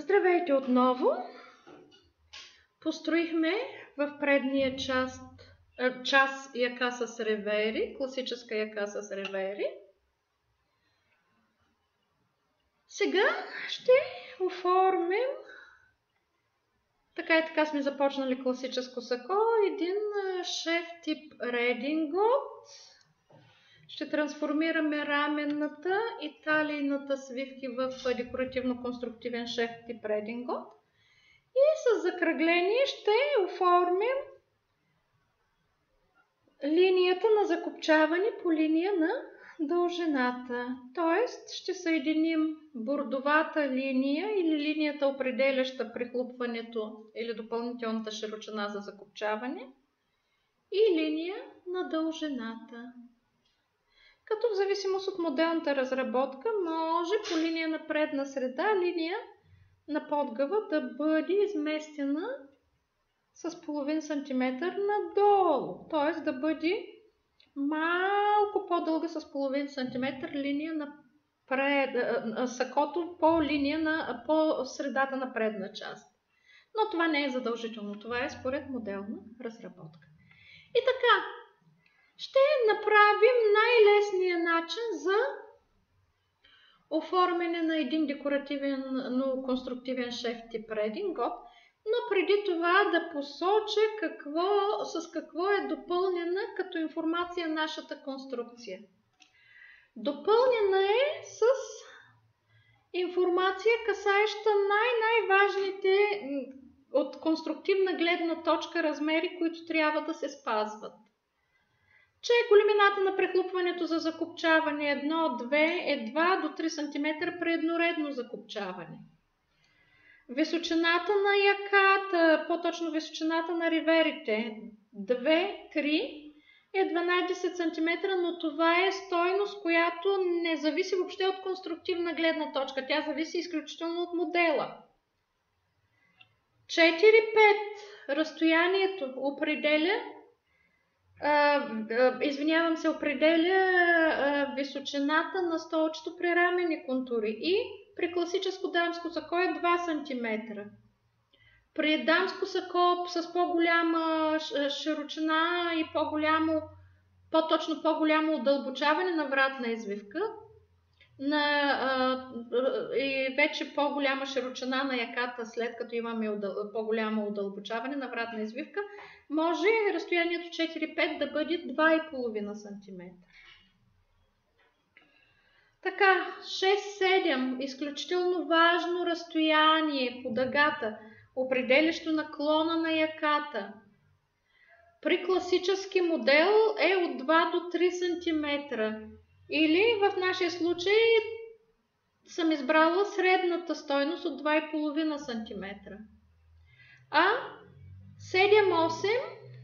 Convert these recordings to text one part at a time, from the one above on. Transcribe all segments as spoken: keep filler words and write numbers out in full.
Здравейте отново! Построихме в предния част, час яка с ревери, класическа яка с ревери. Сега ще оформим, така и така сме започнали класическо сако, един шеф тип редингот. Ще трансформираме раменната и талийната свивки в декоративно-конструктивен шеф тип редингот. И с закръгление ще оформим линията на закопчаване по линия на дължината. Тоест ще съединим бордовата линия или линията, определяща прихлупването или допълнителната широчина за закопчаване, и линия на дължината. Като в зависимост от моделната разработка може по линия на предна среда линия на подгъва да бъде изместена с половин сантиметър надолу, т.е. да бъде малко по-дълга с половин сантиметър линия на пред, сакото по линия на по средата на предна част. Но това не е задължително, това е според моделна разработка. И така, ще направим най-лесния начин за оформяне на един декоративен, но конструктивен шеф тип редингот, но преди това да посоча какво, с какво е допълнена като информация нашата конструкция. Допълнена е с информация, касаеща най-най-важните от конструктивна гледна точка размери, които трябва да се спазват. Че големината на прехлупването за закопчаване едно-две е два до три сантиметра при едноредно закопчаване. Височината на яката, по-точно височината на реверите две-три е дванадесет сантиметра, но това е стойност, която не зависи въобще от конструктивна гледна точка. Тя зависи изключително от модела. четири-пет разстоянието определя Uh, uh, извинявам се, определя uh, височината на столчето при рамени контури и при класическо дамско сако е два сантиметра. При дамско сако с по-голяма широчина и по-голямо, по-точно по-голямо удълбочаване на вратна извивка на, uh, и вече по-голяма широчина на яката, след като имаме удъл... по-голямо удълбочаване на вратна извивка, може разстоянието четири-пет да бъде два и половина сантиметра. Така, шест-седем, изключително важно разстояние по дъгата, определящо наклона на яката. При класически модел е от два до три сантиметра. Или в нашия случай съм избрала средната стойност от два и половина сантиметра. А седем-осем,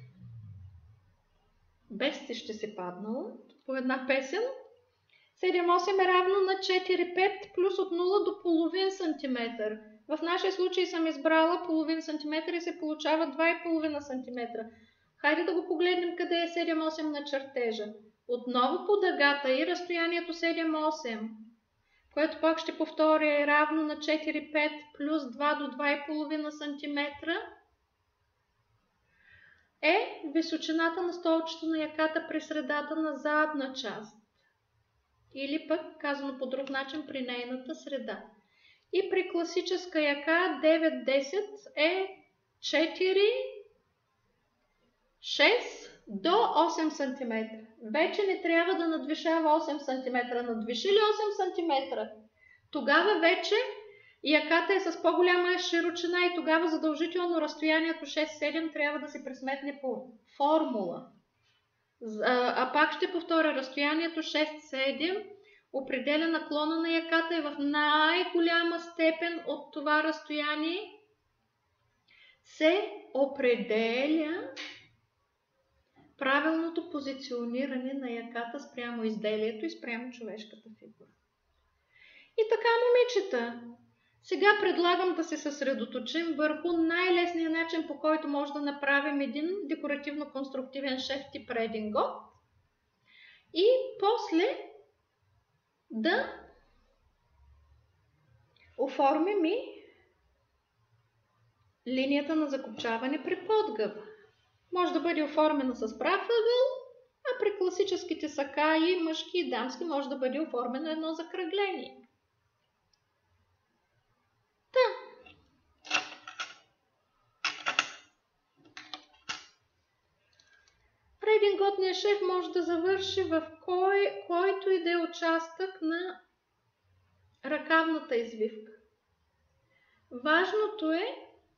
без ти ще се паднало по една песен, седем-осем е равно на четири-пет плюс от нула до половин сантиметър. В нашия случай съм избрала половин сантиметър и се получава два и половина сантиметра. Хайде да го погледнем къде е седем-осем на чертежа. Отново по дъгата и разстоянието седем-осем, което пак ще повторя е равно на четири-пет плюс два до два и половина сантиметра, е височината на столчето на яката при средата на задна част. Или пък, казано по друг начин, при нейната среда. И при класическа яка девет-десет е четири, шест до осем сантиметра. Вече не трябва да надвишава осем сантиметра. Надвиши ли осем сантиметра? Тогава вече яката е с по-голяма широчина и тогава задължително разстоянието шест-седем трябва да се пресметне по формула. А, а пак ще повторя, разстоянието шест-седем определя наклона на яката и в най-голяма степен от това разстояние се определя правилното позициониране на яката спрямо изделието и спрямо човешката фигура. И така, момичета, сега предлагам да се съсредоточим върху най-лесния начин, по който може да направим един декоративно-конструктивен шеф тип редингот и после да оформим и линията на закопчаване при подгъва. Може да бъде оформена с прав ъгъл, а при класическите сакаи, мъжки и дамски, може да бъде оформено едно закръгление. Та. Рединготният шев може да завърши в кой, който и да е участък на ръкавната извивка. Важното е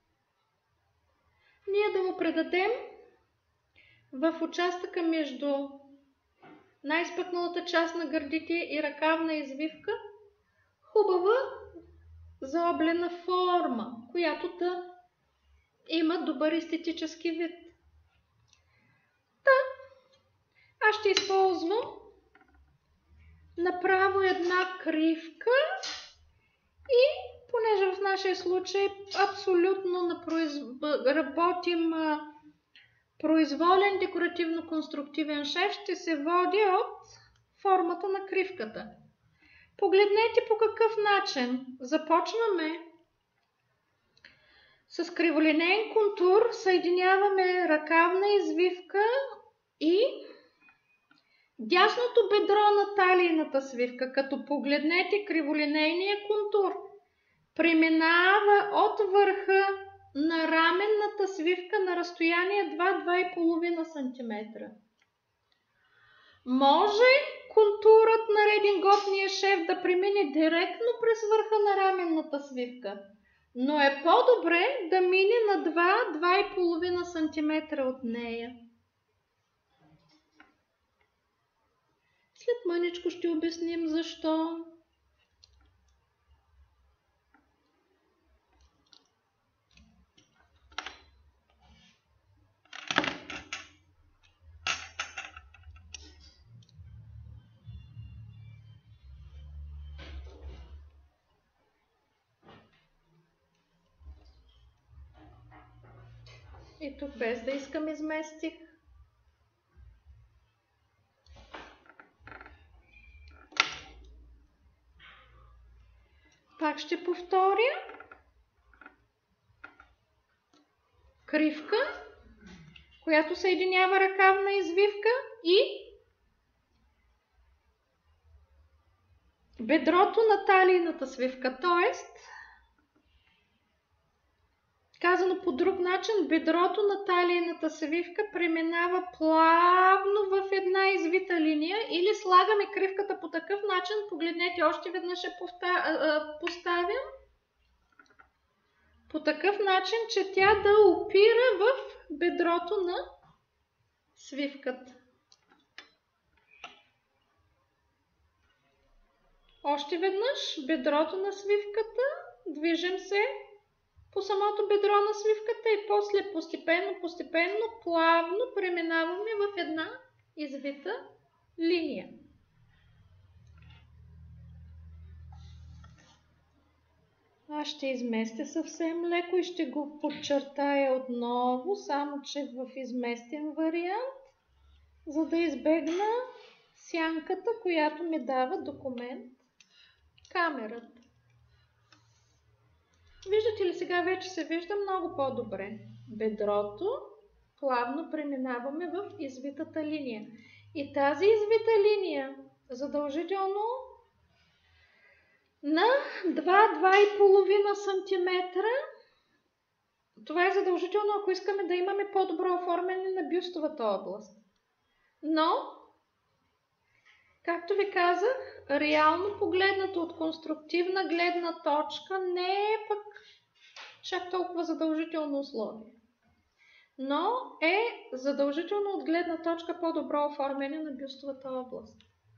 ние да му предадем в участъка между най-изпъкналата част на гърдите и ръкавна извивка хубава заоблена форма, която да има добър естетически вид. Та, аз ще използвам направо една кривка и понеже в нашия случай абсолютно на произ... работим а, произволен декоративно-конструктивен шев, ще се води от формата на кривката. Погледнете по какъв начин. Започваме с криволинеен контур, съединяваме ръкавна извивка и дясното бедро на талийната свивка, като погледнете криволинейния контур, преминава от върха на раменната свивка на разстояние два до два и половина сантиметра. Може контурът на рединготния шев да премине директно през върха на раменната свивка, но е по-добре да мине на два до два и половина сантиметра от нея. След мъничко ще обясним защо. И тук без да искам изместих. Пак ще повторя. Кривка, която съединява ръкавна извивка и бедрото на талийната свивка, т.е. казано по друг начин, бедрото на талийната свивка преминава плавно в една извита линия или слагаме кривката по такъв начин, погледнете, още веднъж я поставям, по такъв начин, че тя да опира в бедрото на свивката. Още веднъж бедрото на свивката, движим се по самото бедро на свивката и после постепенно, постепенно, плавно преминаваме в една извита линия. Аз ще изместя съвсем леко и ще го подчертая отново, само че в изместен вариант, за да избегна сянката, която ми дава документ камерата. Виждате ли, сега вече се вижда много по-добре. Бедрото плавно преминаваме в извитата линия. И тази извита линия задължително на два до два и половина сантиметра. Това е задължително, ако искаме да имаме по-добро оформяне на бюстовата област. Но, както ви казах, реално погледнато от конструктивна гледна точка не е пък чак толкова задължително условие. Но е задължително от гледна точка по-добро оформяне на бюстовата област.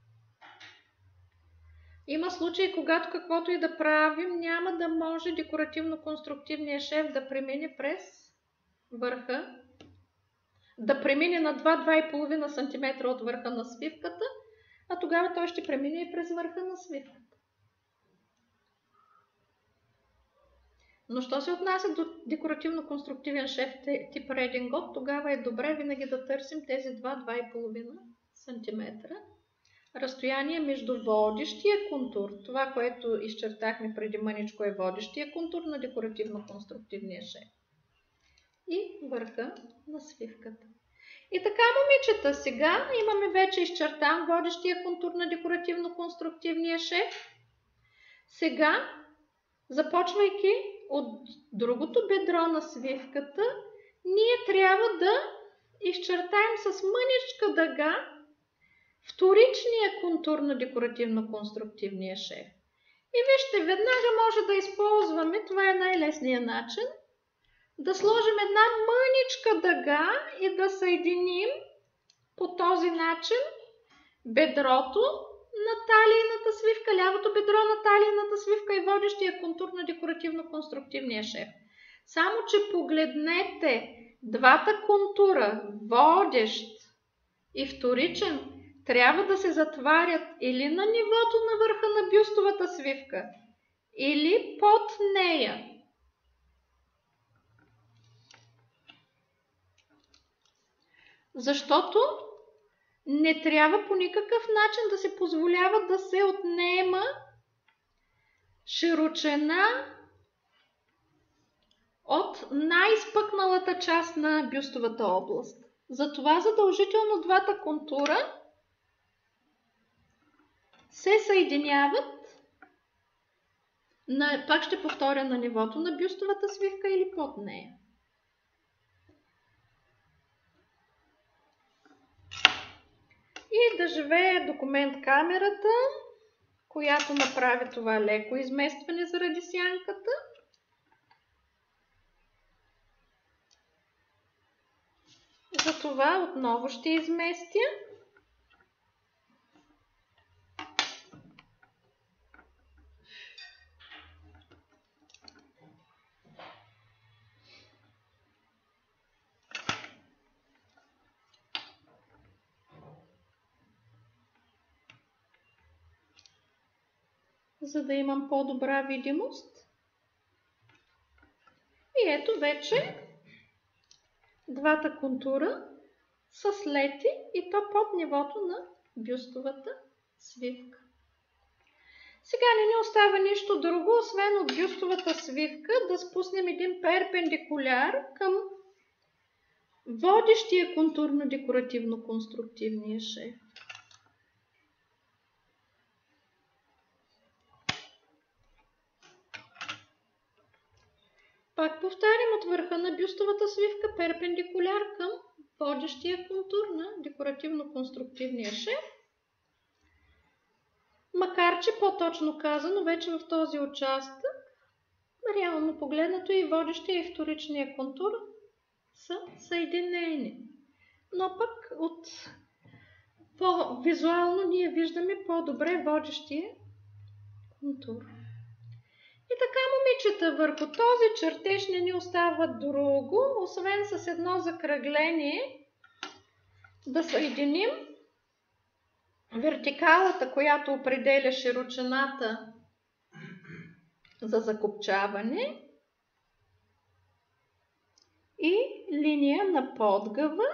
Има случаи, когато каквото и да правим, няма да може декоративно-конструктивният шев да премине през върха, да премине на два до два и половина сантиметра от върха на свивката, а тогава той ще премине и през върха на свивката. Но що се отнася до декоративно-конструктивен шев тип редингот, тогава е добре винаги да търсим тези два до два и половина сантиметра. Разстояние между водещия контур, това, което изчертахме преди мъничко, е водещия контур на декоративно-конструктивния шев. и върха на свивката. И така, момичета, сега имаме вече изчертан водещия контур на декоративно-конструктивния шев. Сега, започвайки от другото бедро на свивката, ние трябва да изчертаем с мъничка дъга вторичния контур на декоративно-конструктивния шев. И вижте, веднага може да използваме, това е най-лесният начин, да сложим една мъничка дъга и да съединим по този начин бедрото на талийната свивка, лявото бедро на талийната свивка и водещия контур на декоративно-конструктивния шев. Само че погледнете, двата контура, водещ и вторичен, трябва да се затварят или на нивото на върха на бюстовата свивка, или под нея. Защото не трябва по никакъв начин да се позволява да се отнема широчина от най-изпъкналата част на бюстовата област. Затова задължително двата контура се съединяват, на, пак ще повторя, на нивото на бюстовата свивка или под нея. И да живее документ камерата, която направи това леко изместване заради сянката. Затова отново ще изместя. За да имам по-добра видимост. И ето вече двата контура са слети и то под нивото на бюстовата свивка. Сега не ни остава нищо друго, освен от бюстовата свивка да спуснем един перпендикуляр към водещия контур на декоративно-конструктивния шев. Пак повтарям, от върха на бюстовата свивка перпендикуляр към водещия контур на декоративно-конструктивния шев. Макар че по-точно казано, вече в този участък, реално погледнато и водещия и вторичния контур са съединени. Но пък от по-визуално ние виждаме по-добре водещия контур. И така, момичета, върху този чертеж не ни остава друго, освен с едно закръгление да съединим вертикалата, която определя широчината за закопчаване, и линия на подгъва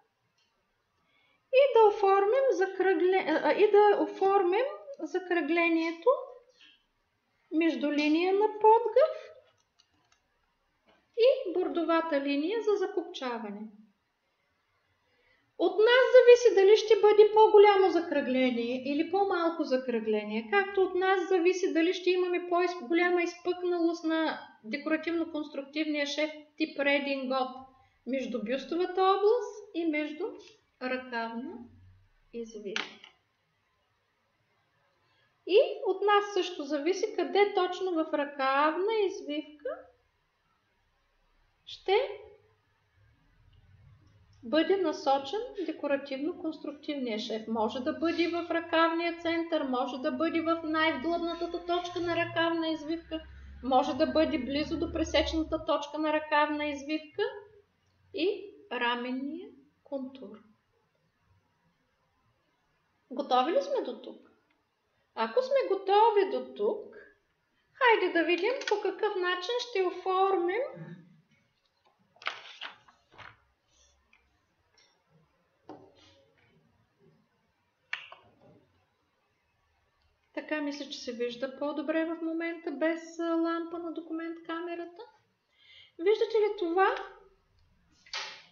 и да оформим, закръгле... и да оформим закръглението между линия на подгъв и бордовата линия за закопчаване. От нас зависи дали ще бъде по-голямо закръгление или по-малко закръгление, както от нас зависи дали ще имаме по-голяма изпъкналост на декоративно-конструктивния шев тип редингот между бюстовата област и между ръкавна извивка. И от нас също зависи къде точно в ръкавна извивка ще бъде насочен декоративно-конструктивния шев. Може да бъде в ръкавния център, може да бъде в най-вдлъбнатата точка на ръкавна извивка, може да бъде близо до пресечната точка на ръкавна извивка и раменния контур. Готови ли сме до тук? Ако сме готови до тук, хайде да видим по какъв начин ще оформим така мисля, че се вижда по-добре в момента без лампа на документ камерата. Виждате ли това?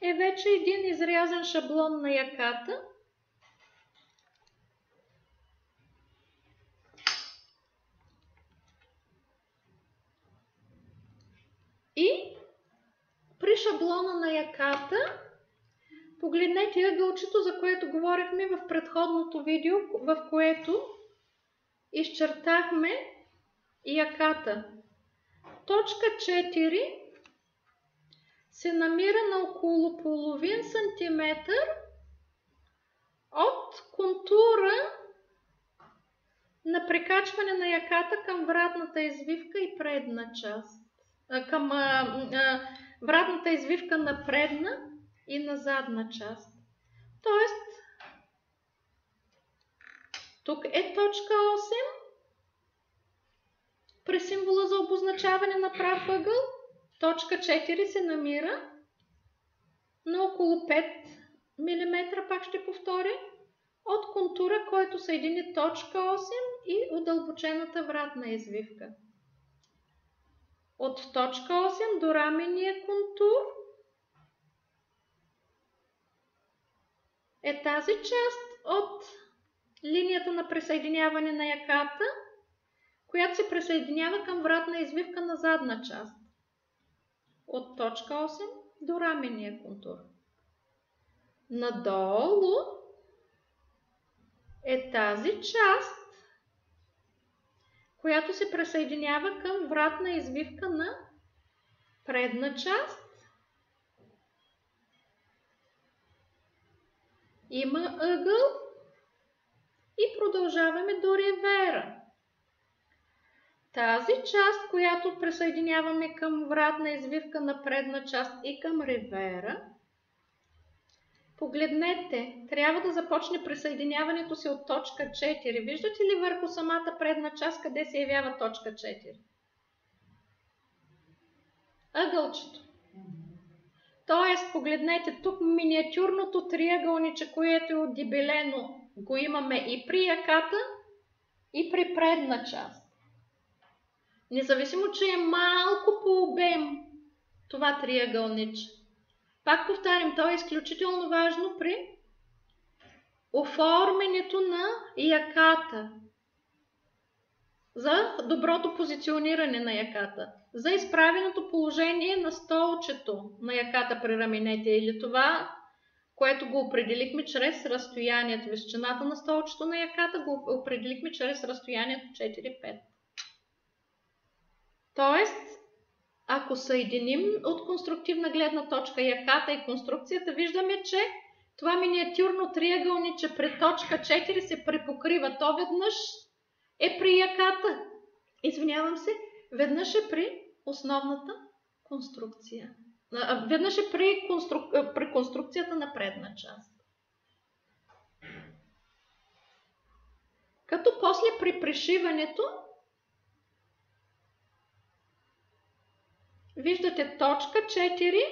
е вече един изрязан шаблон на яката. И при шаблона на яката погледнете ъгълчето, за което говорихме в предходното видео, в което изчертахме яката. Точка четири се намира на около половин сантиметър от контура на прикачване на яката към вратната извивка и предна част. Към а, а, вратната извивка на предна и на задна част. Тоест, тук е точка осем при символа за обозначаване на прав ъгъл. Точка четири се намира на около пет милиметра, пак ще повторя, от контура, който съедини точка осем и удълбочената вратна извивка. От точка осем до рамения контур е тази част от линията на присъединяване на яката, която се присъединява към вратна извивка на задна част. От точка осем до рамения контур. Надолу е тази част, която се присъединява към вратна извивка на предна част. Има ъгъл и продължаваме до ревера. Тази част, която присъединяваме към вратна извивка на предна част и към ревера, погледнете, трябва да започне присъединяването си от точка четири. Виждате ли върху самата предна част, къде се явява точка четири? Ъгълчето. Тоест, погледнете, тук миниатюрното триъгълниче, което е отдебелено, го имаме и при яката, и при предна част. Независимо, че е малко по обем това триъгълниче. Пак повтарям, то е изключително важно при оформянето на яката, за доброто позициониране на яката, за изправеното положение на столчето на яката при раменете или това, което го определихме чрез разстоянието. Височината на столчето на яката го определихме чрез разстоянието четири пет. Тоест, ако съединим от конструктивна гледна точка яката и конструкцията, виждаме, че това миниатюрно триъгълниче при точка четири се препокрива. То веднъж е при яката, извинявам се, веднъж е при основната конструкция. Веднъж е при, конструк... при конструкцията на предна част. Като после при пришиването виждате точка четири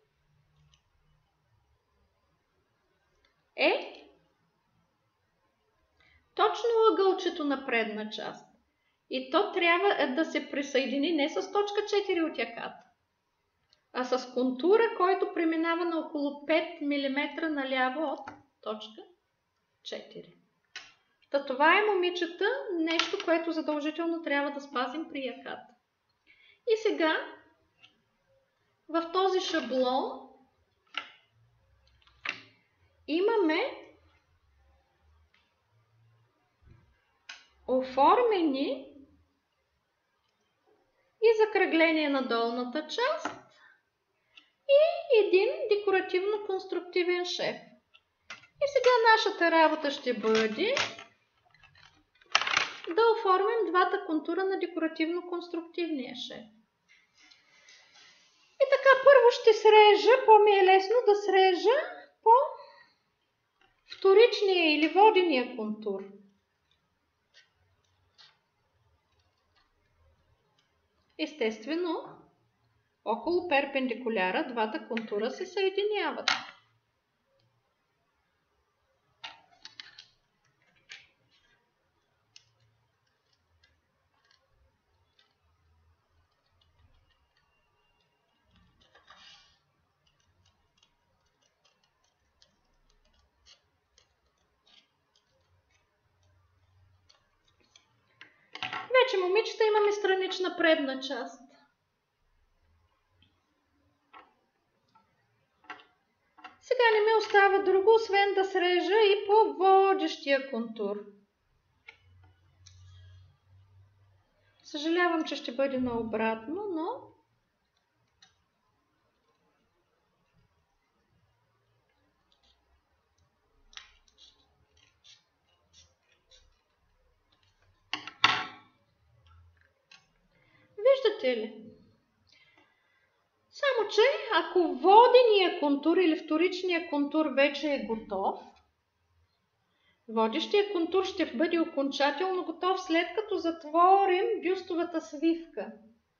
е точно ъгълчето на предна част. И то трябва да се присъедини не с точка четири от яката, а с контура, който преминава на около пет милиметра наляво от точка четири. Та това е, момичета, нещо, което задължително трябва да спазим при яката. И сега в този шаблон имаме оформени и закръгление на долната част и един декоративно-конструктивен шев. И сега нашата работа ще бъде да оформим двата контура на декоративно-конструктивния шев. И така, първо ще срежа, по-ми е лесно да срежа по вторичния или водения контур. Естествено, около перпендикуляра двата контура се съединяват. вече, момичета, имаме странична предна част. Сега не ми остава друго, освен да срежа и по водещия контур. Съжалявам, че ще бъде наобратно, но... Виждате ли? Само че, ако водения контур или вторичния контур вече е готов, водещия контур ще бъде окончателно готов след като затворим бюстовата свивка.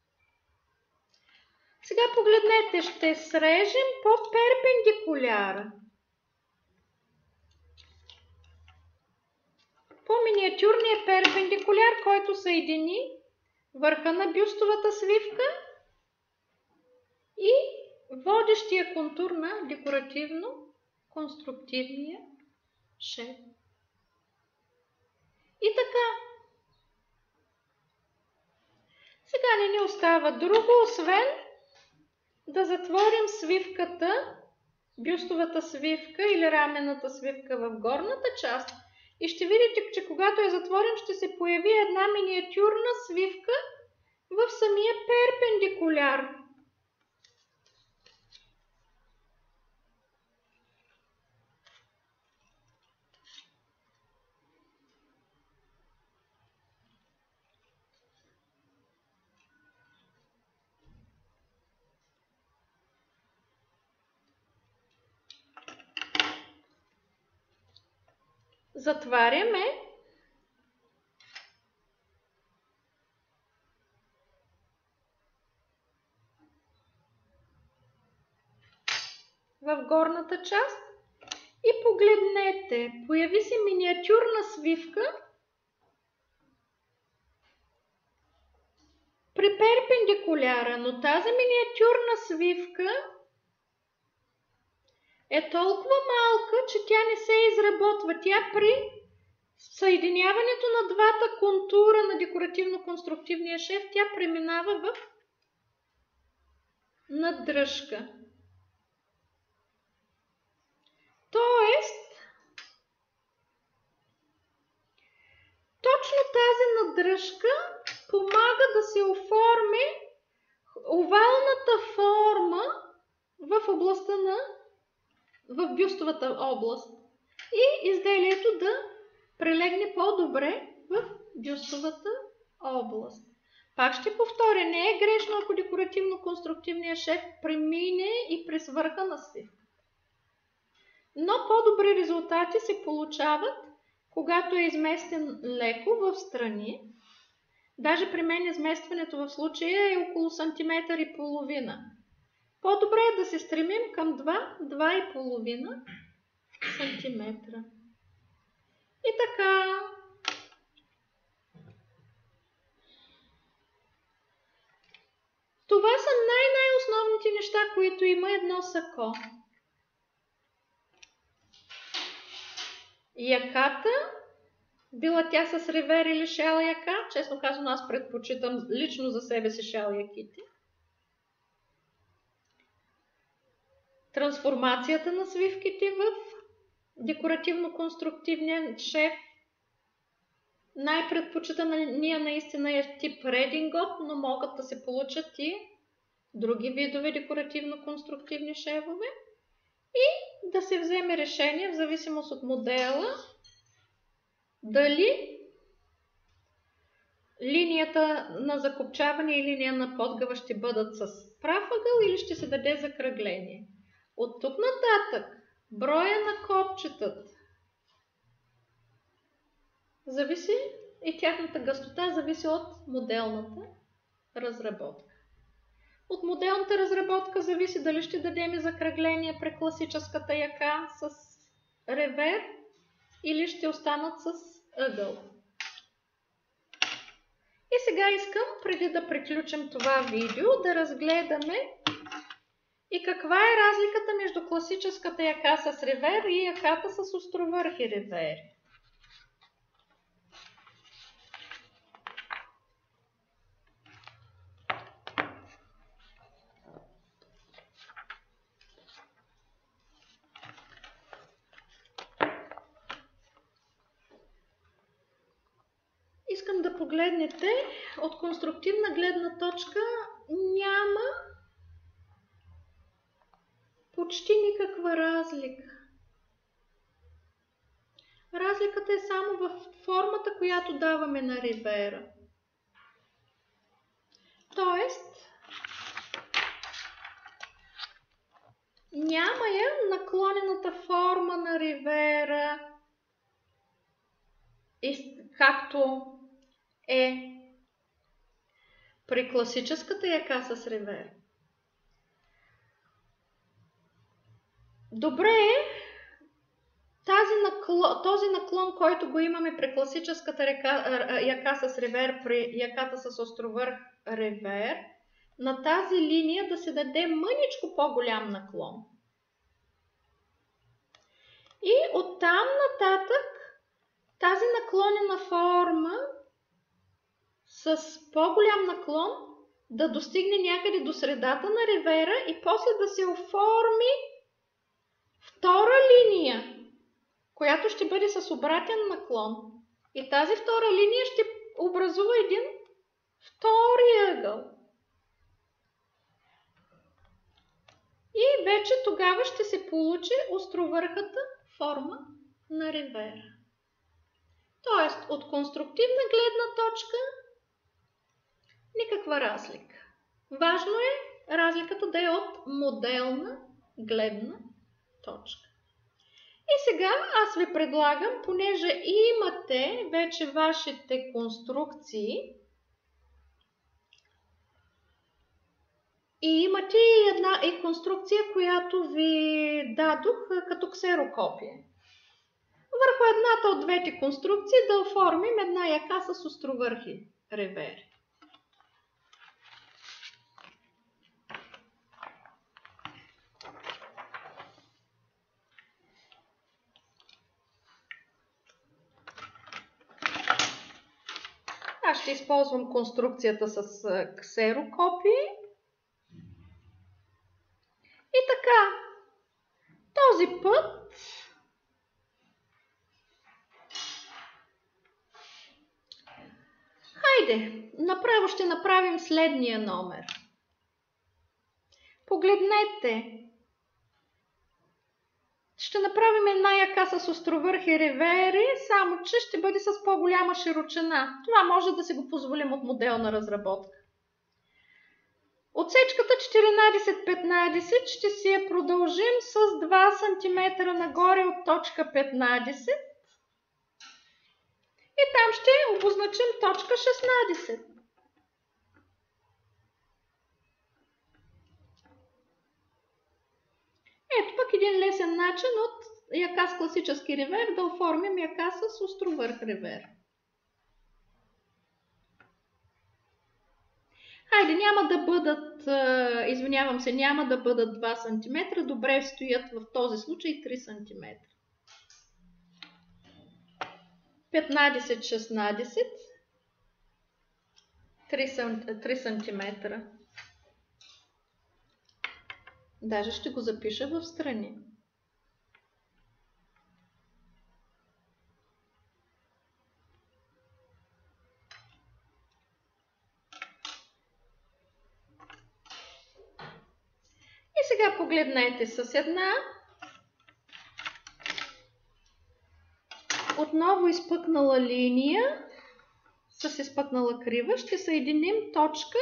Сега погледнете, ще срежем по перпендикуляра. По миниатюрния перпендикуляр, който съедини върха на бюстовата свивка и водещия контур на декоративно-конструктивния шев. И така. Сега не ни остава друго, освен да затворим свивката, бюстовата свивка или рамената свивка в горната част. И ще видите, че когато я затворим, ще се появи една миниатюрна свивка в самия перпендикуляр. Затваряме в горната част и погледнете, появи се миниатюрна свивка при перпендикуляра, но тази миниатюрна свивка е толкова малка, че тя не се изработва. Тя при съединяването на двата контура на декоративно-конструктивния шев, тя преминава в наддръжка. Тоест, точно тази наддръжка помага да се оформи овалната форма в областта на в бюстовата област и изделието да прилегне по-добре в бюстовата област. Пак ще повторя, не е грешно, ако декоративно-конструктивният шев премине и през върха на свивка. Но по-добри резултати се получават, когато е изместен леко в страни. Даже при мен изместването в случая е около сантиметър и половина. По-добре е да се стремим към два до два и половина сантиметра. И така. Това са най-най-основните неща, които има едно сако. Яката, била тя с ревер или шал яка, честно казано аз предпочитам лично за себе си шал яките. Трансформацията на свивките в декоративно-конструктивния шев. Най-предпочитания наистина е тип редингот, но могат да се получат и други видове декоративно-конструктивни шевове. И да се вземе решение в зависимост от модела дали линията на закопчаване и линия на подгъва ще бъдат с прав ъгъл или ще се даде закръгление. От тук нататък броя на копчетата зависи и тяхната гъстота зависи от моделната разработка. От моделната разработка зависи дали ще дадем закръгление при класическата яка с ревер или ще останат с ъгъл. И сега искам, преди да приключим това видео, да разгледаме и каква е разликата между класическата яка с ревер и яката с островърхи ревери. искам да погледнете, от конструктивна гледна точка няма почти никаква разлика. Разликата е само в формата, която даваме на ревера. Тоест, няма я наклонената форма на ревера, както е при класическата яка с ревер. Добре е тази наклон, този наклон, който го имаме при класическата река, яка с ревер, при яката с островърх ревер, на тази линия да се даде мъничко по-голям наклон. И оттам нататък тази наклонена форма с по-голям наклон да достигне някъде до средата на ревера и после да се оформи втора линия, която ще бъде с обратен наклон. И тази втора линия ще образува един втори ъгъл. И вече тогава ще се получи островърхата форма на ревера. Тоест, от конструктивна гледна точка никаква разлика. Важно е разликата да е от моделна гледна точка. И сега аз ви предлагам, понеже имате вече вашите конструкции и имате и една и конструкция, която ви дадох като ксерокопие. Върху едната от двете конструкции да оформим една яка с островърхи ревери. Аз ще използвам конструкцията с ксерокопие. И така, този път хайде, направо ще направим следния номер. Погледнете. Ще направим една яка с островърхи ревери, само че ще бъде с по-голяма широчина. Това може да си го позволим от моделна разработка. Отсечката четиринадесет петнадесет ще си я продължим с два сантиметра нагоре от точка петнадесет. И там ще обозначим точка шестнадесет. Ето пък един лесен начин от яка с класически ревер да оформим яка с островърх ревер. Хайде, няма да бъдат, извинявам се, няма да бъдат два сантиметра, добре стоят в този случай три сантиметра. петнадесет шестнадесет, три сантиметра. Даже ще го запиша в страни. И сега погледнете с една отново изпъкнала линия, с изпъкнала крива, ще съединим точка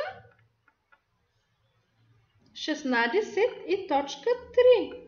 шестнадесет и точка три.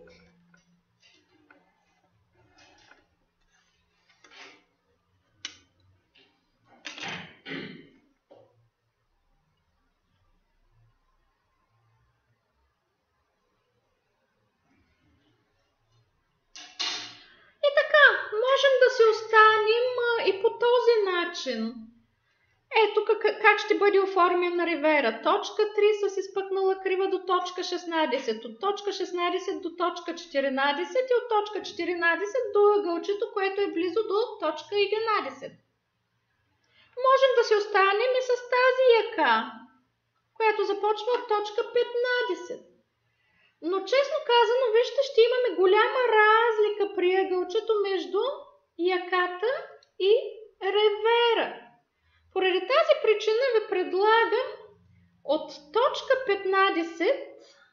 И по този начин. Ето как, как ще бъде оформена ревера. Точка три с изпъкнала крива до точка шестнадесет. От точка шестнадесет до точка четиринадесет и от точка четиринадесет до ъгълчето, което е близо до точка единадесет. Можем да си останем и с тази яка, която започва от точка петнадесет. Но честно казано, вижте, ще имаме голяма разлика при ъгълчето между яката и ревера. Поради тази причина ви предлагам от точка петнадесет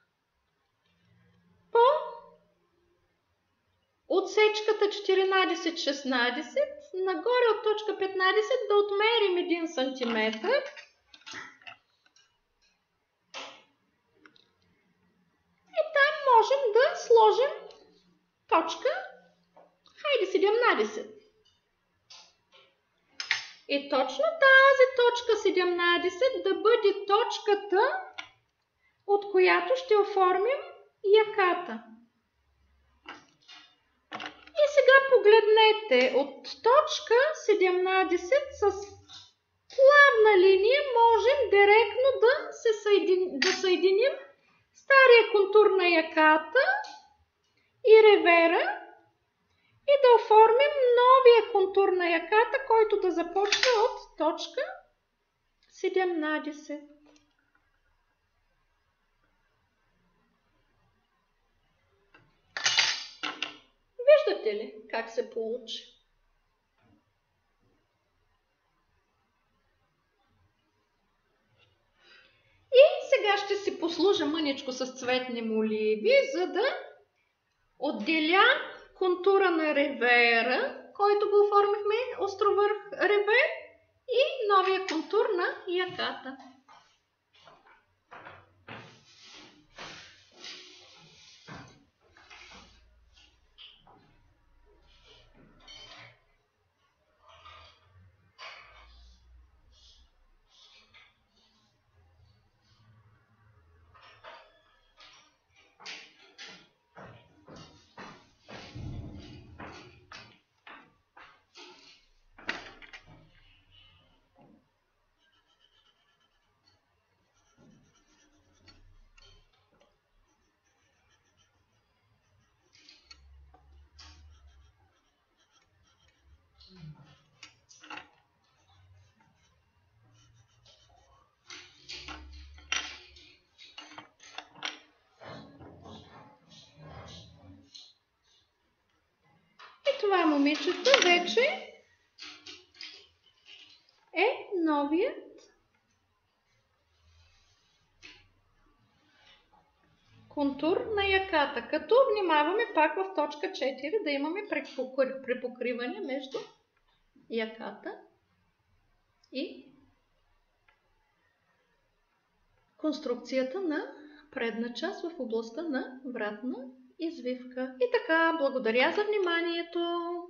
по отсечката четиринадесет шестнадесет, нагоре от точка петнадесет да отмерим един сантиметър. И там можем да сложим точка, хайде седемнадесет. И точно тази точка седемнадесет да бъде точката, от която ще оформим яката. И сега погледнете, от точка седемнадесет с плавна линия можем директно да, се съедин... да съединим стария контур на яката и ревера и да оформим новия контур на яката, който да започва от точка седемнадесет. Виждате ли как се получи? И сега ще си послужа мъничко с цветни моливи, за да отделя контура на ревера, който го оформихме островърх ревер, и новия контур на яката. И това, момичета, вече е новият контур на яката, като внимаваме пак в точка четири да имаме препокриване между яката и конструкцията на предна част в областта на вратна извивка. И така, благодаря за вниманието!